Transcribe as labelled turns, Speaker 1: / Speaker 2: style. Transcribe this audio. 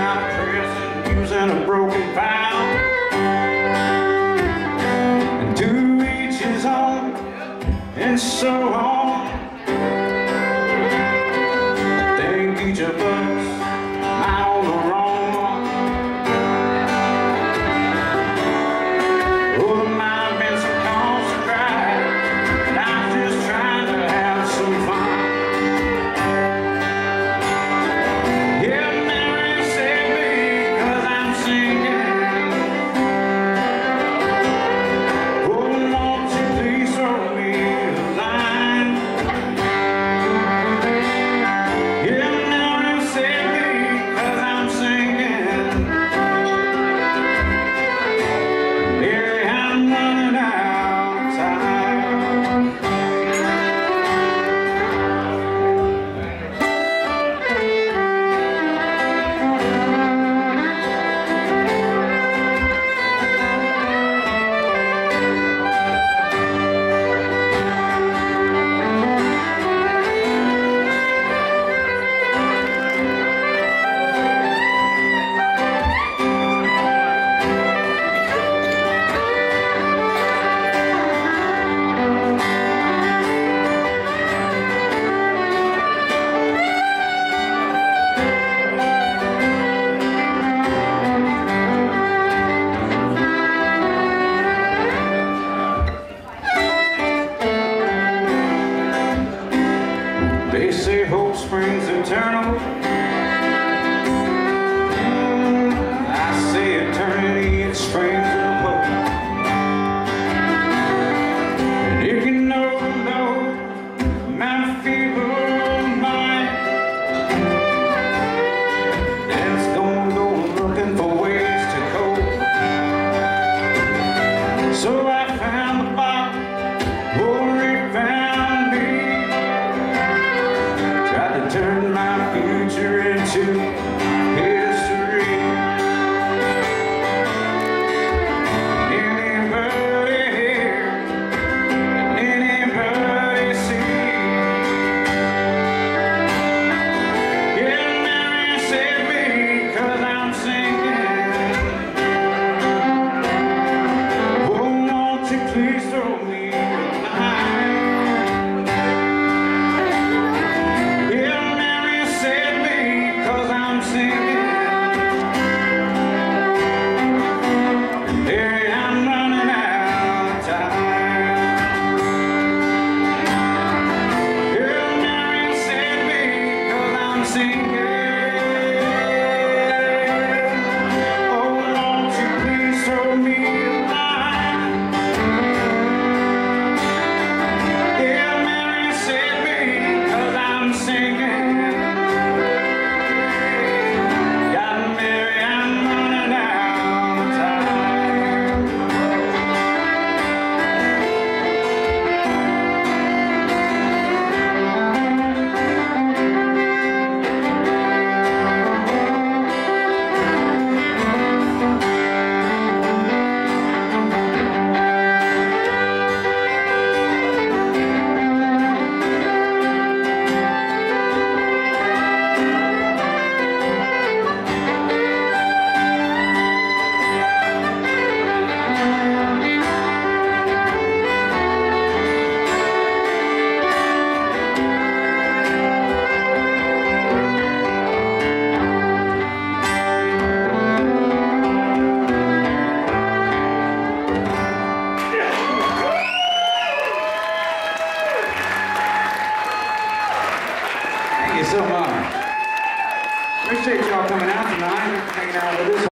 Speaker 1: out of prison using a broken vow. And to each his own, and so on. I think each of us might on the wrong one. Oh, there might have been some cause to cry, and I was just trying to have some fun. Yeah, Mary saved me 'cause I'm singing. Oh, won't you please throw me a line? Yeah, Mary saved me 'cause I'm singing. Mary, I'm running out of time. They say hope springs eternal. I say eternity, it springs in the boat. And if you know my feeble mind, that's gonna go looking for ways to cope. So I found the bottle, or it found me. Tried to turn my future into history. Anybody here? Anybody see? Yeah, Mary saved me 'cause I'm singing. Oh, won't you please throw me a line? Save me 'cause I'm singing. Mary, I'm running out of time. Yeah, Mary, save me 'cause I'm singing. Oh, won't you please throw me a line? Yeah, Mary, save me 'cause I'm singing. Thank you so much. Appreciate y'all coming out tonight, hanging out with us.